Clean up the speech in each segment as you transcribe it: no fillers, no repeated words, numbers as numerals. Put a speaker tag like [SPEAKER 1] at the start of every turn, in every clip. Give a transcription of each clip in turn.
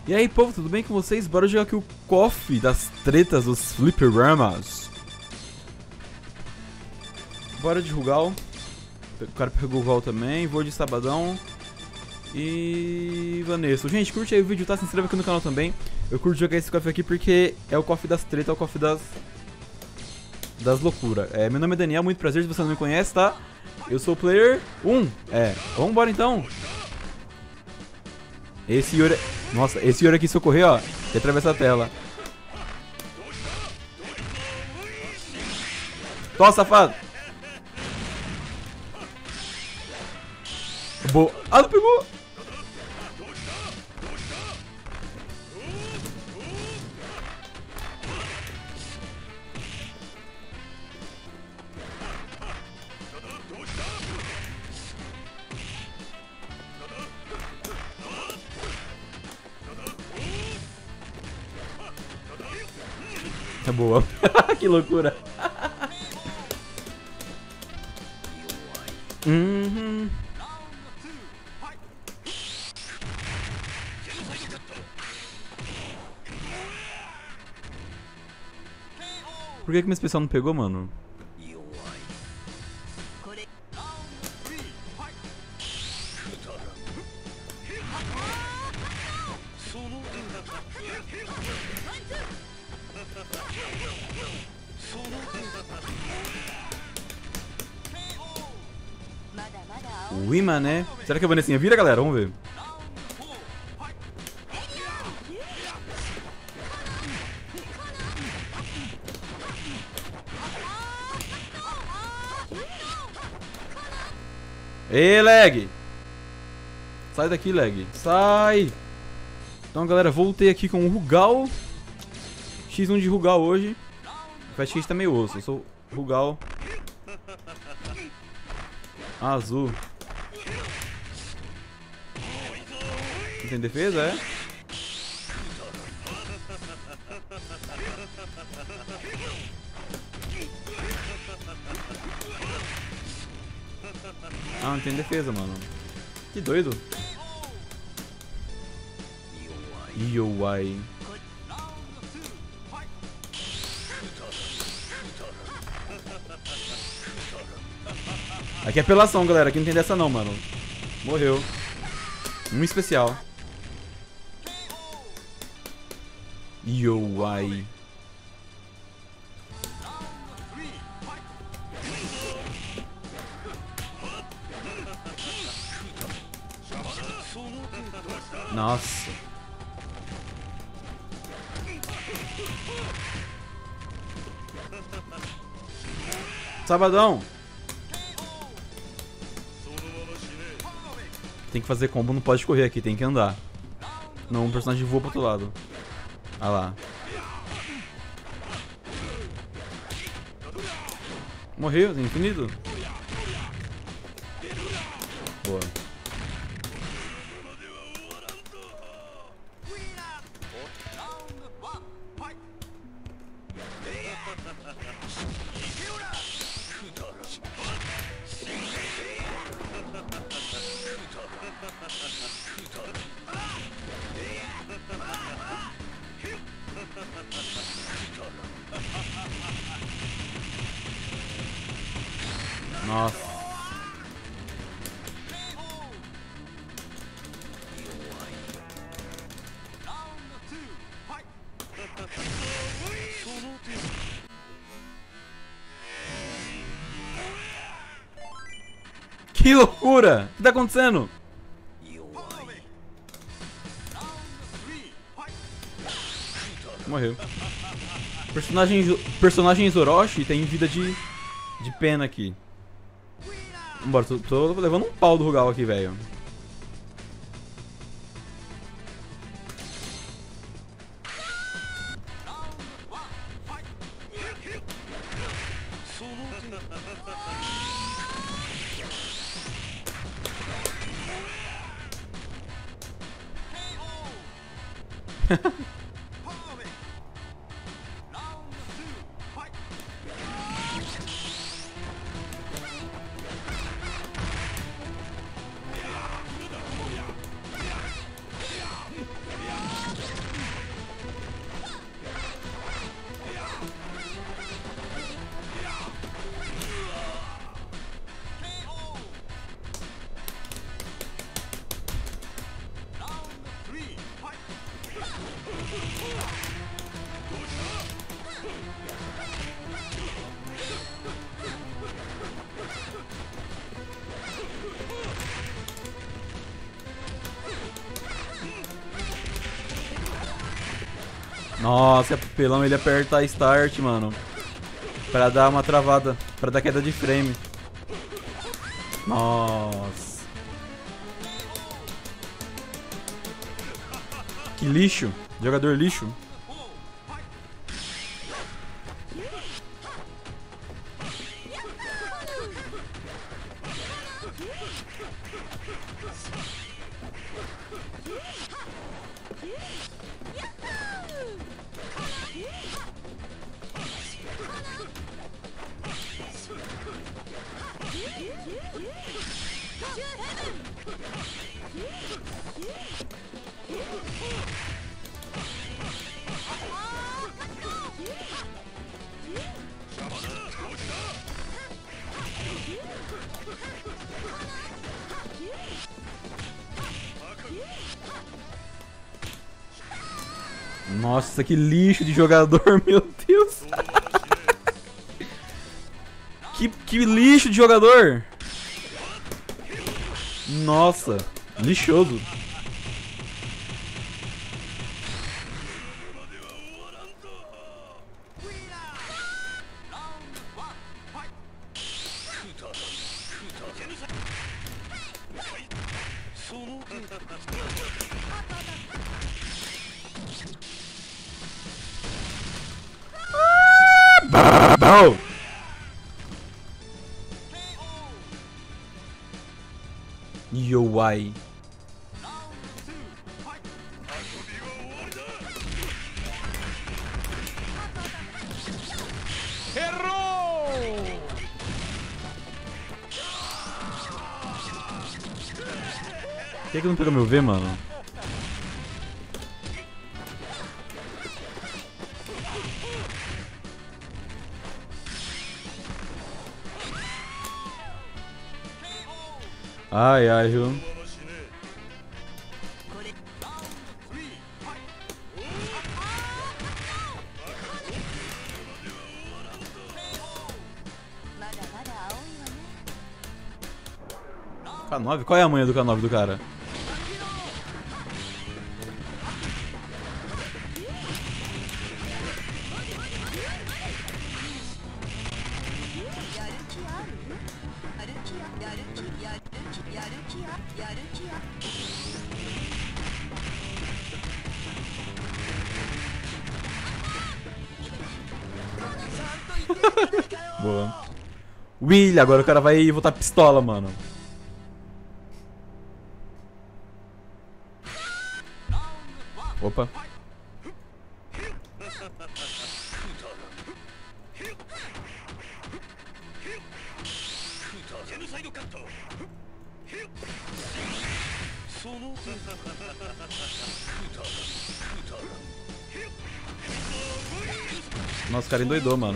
[SPEAKER 1] E aí, povo, tudo bem com vocês? Bora jogar aqui o KOF das tretas dos fliperamas. Bora de Rugal. O cara pegou o Rugal também. Vou de Sabadão. E... Vanessa. Gente, curte aí o vídeo, tá? Se inscreve aqui no canal também. Eu curto jogar esse KOF aqui porque é o KOF das tretas, é o KOF das loucuras. Meu nome é Daniel, muito prazer se você não me conhece, tá? Eu sou o player 1. Vambora então. Esse Yuri... Nossa, esse Yuri aqui se eu correr, ó, ele atravessa a tela. Toma, safado. Boa. Ah, não pegou. É boa. Que loucura. Por que meu especial não pegou, mano? Ui, mané. Será que a Vanessinha vira, galera? Vamos ver. Ê, lag! Sai daqui, lag. Sai! Então, galera, voltei aqui com o Rugal. X1 de Rugal hoje. O Fat X tá meio osso. Eu sou Rugal azul. Não tem defesa, é? Ah, não tem defesa, mano. Que doido. IOI. Aqui é apelação, galera. Aqui não tem dessa não, mano. Morreu. Um especial. IOI. Nossa. Sabadão. Tem que fazer combo, não pode correr aqui, tem que andar. Não, o personagem voa pro outro lado. Ah lá. Morreu, tem infinito. Boa. Nossa. Que loucura! O que tá acontecendo? Morreu. Personagem Zoroshi tem vida de pena aqui. Vambora, tô levando um pau do Rugal aqui, velho. Nossa, pelão, ele aperta Start, mano. Pra dar uma travada. Pra dar queda de frame. Nossa. Que lixo. Jogador lixo. Nossa, que lixo de jogador, meu Deus. que lixo de jogador. Nossa, lixoso. Bow. Yo, why? Por que não pegou meu V, mano? Ai, ai, viu? K9? Qual é a manha do K9 do cara? Boa. Will, agora o cara vai voltar pistola, mano. Opa. Nossa, o cara endoidou, mano.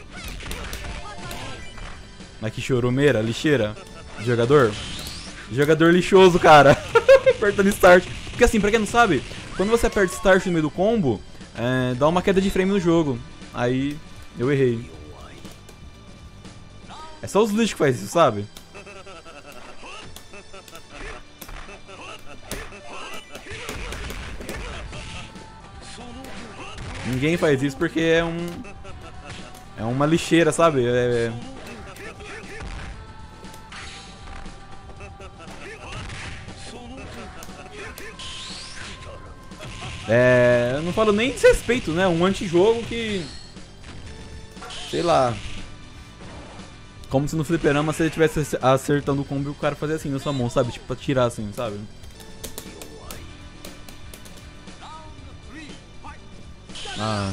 [SPEAKER 1] Mas que chorumeira, lixeira. Jogador. Jogador lixoso, cara. Apertando start. Porque assim, pra quem não sabe, quando você aperta start no meio do combo, dá uma queda de frame no jogo. Aí, eu errei. É só os lixos que faz isso, sabe? Ninguém faz isso porque é uma lixeira, sabe? Eu não falo nem desrespeito, né? Um antijogo que... Sei lá... Como se no fliperama você estivesse acertando o combo e o cara fazia assim na sua mão, sabe? Tipo, pra tirar assim, sabe? Ah...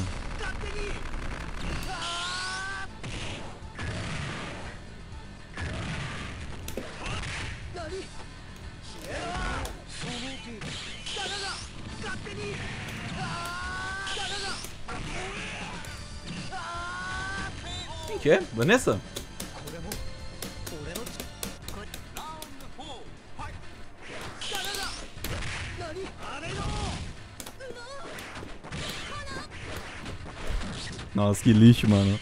[SPEAKER 1] Quem que é? Vanessa? Nossa, que lixo, mano.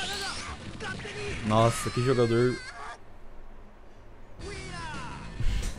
[SPEAKER 1] Nossa, que jogador.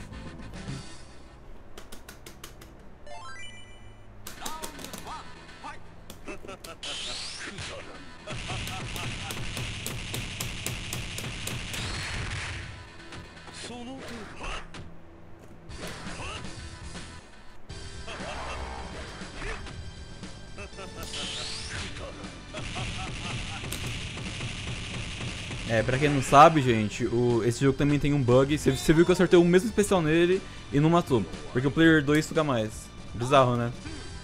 [SPEAKER 1] Pra quem não sabe, gente, esse jogo também tem um bug. Você viu que eu acertei o mesmo especial nele e não matou. Porque o player 2 suga mais. Bizarro, né?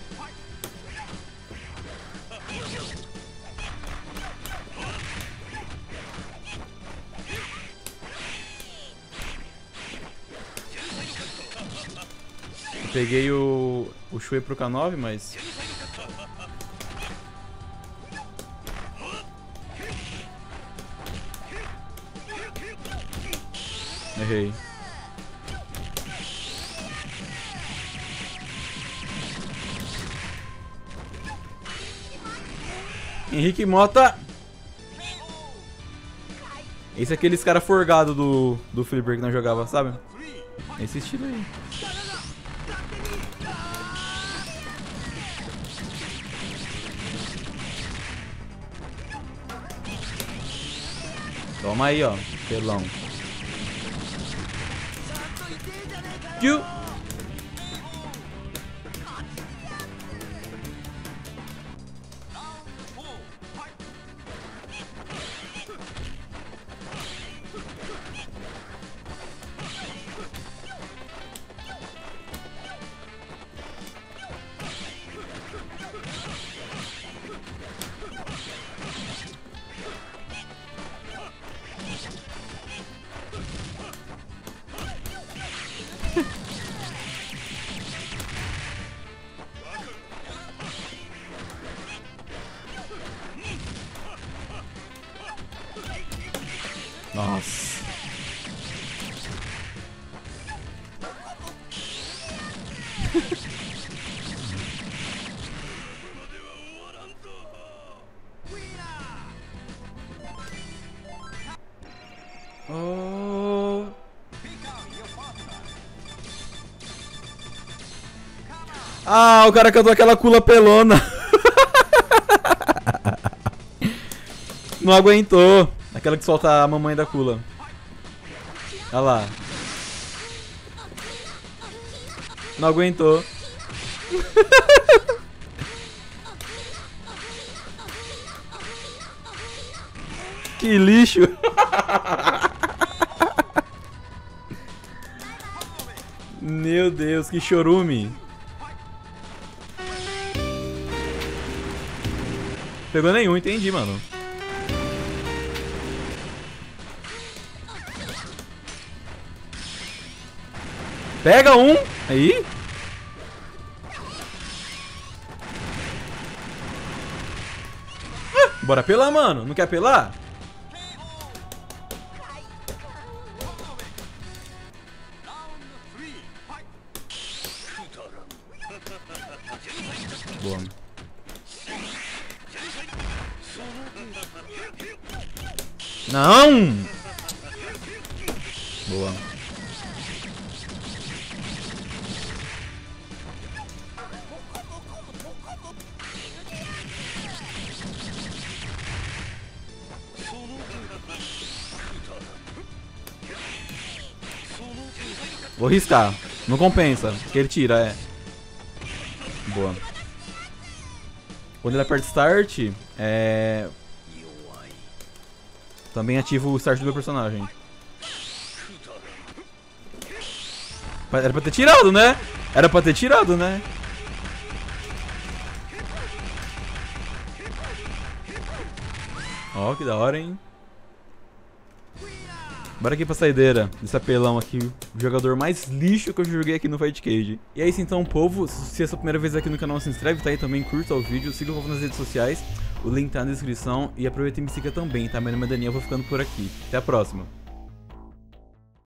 [SPEAKER 1] Eu peguei o Shui pro K9, mas... Errei. Henrique Mota. Esse é aqueles cara forgado do Flipper que nós jogava, sabe? Esse estilo aí. Toma aí, ó. Pelão. Tchu. Nossa. Oh. Ah, o cara cantou aquela cula pelona. Não aguentou. Aquela que solta a mamãe da cula. Olha lá. Não aguentou. Que lixo. Meu Deus, que chorume. Pegou nenhum, entendi, mano. Pega um! Aí! Bora pelar, mano! Não quer pelar? Boa. Não! Boa. Vou riscar. Não compensa. Porque ele tira, é. Boa. Quando ele aperta Start, também ativa o Start do meu personagem. Era pra ter tirado, né? Era pra ter tirado, né? Ó, que da hora, hein? Bora aqui pra saideira desse apelão aqui, o jogador mais lixo que eu joguei aqui no Fight Cage. E é isso então, povo. Se é a sua primeira vez aqui no canal, se inscreve, tá aí também, curta o vídeo, siga o povo nas redes sociais, o link tá na descrição e aproveita e me siga também, tá? Meu nome é Daniel, eu vou ficando por aqui. Até a próxima.